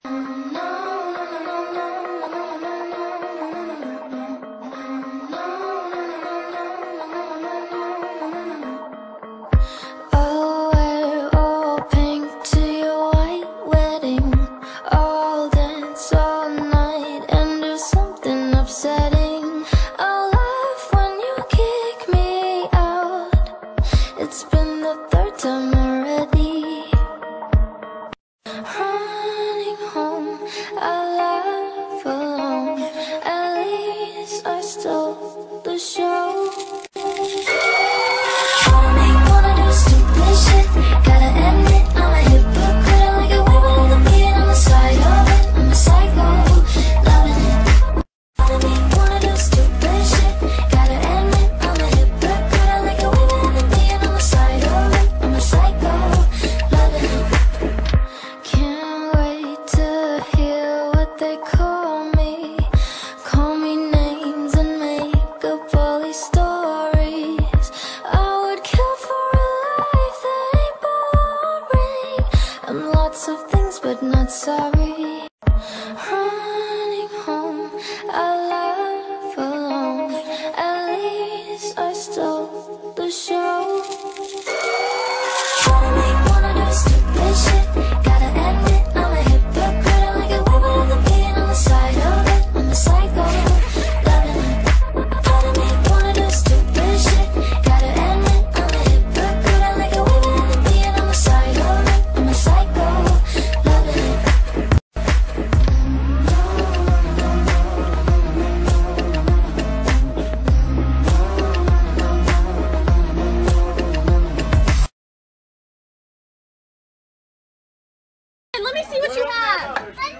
Let me see what you have.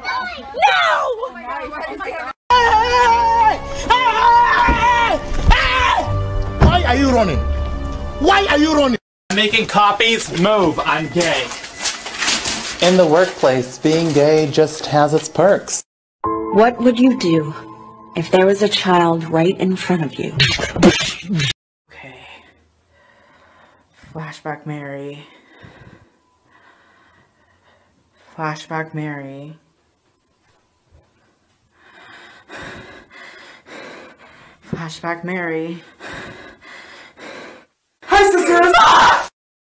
No! Why are you running? Why are you running? I'm making copies. Move. I'm gay. In the workplace, being gay just has its perks. What would you do if there was a child right in front of you? Okay. Flashback Mary. Flashback Mary. Flashback Mary.